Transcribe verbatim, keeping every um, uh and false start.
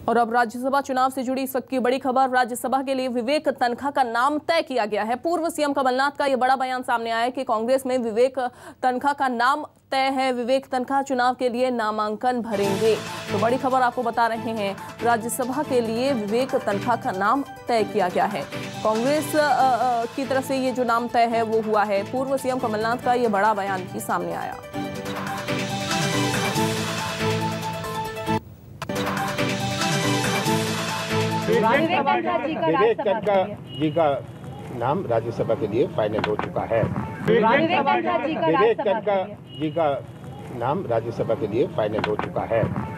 और अब राज्यसभा चुनाव से जुड़ी इस वक्त की बड़ी खबर। राज्यसभा के लिए विवेक तन्खा का नाम तय किया गया है। पूर्व सीएम कमलनाथ का यह बड़ा बयान सामने आया है कि कांग्रेस में विवेक तन्खा का नाम तय है। विवेक तन्खा चुनाव के लिए नामांकन भरेंगे। तो बड़ी खबर आपको बता रहे हैं, राज्यसभा के लिए विवेक तन्खा का नाम तय किया गया है। कांग्रेस की तरफ से ये जो नाम तय है वो हुआ है। पूर्व सीएम कमलनाथ का यह बड़ा बयान भी सामने आया। विवेक तन्खा जी का नाम राज्यसभा के लिए फाइनल हो चुका है। विवेक तन्खा जी का नाम राज्यसभा के लिए फाइनल हो चुका है।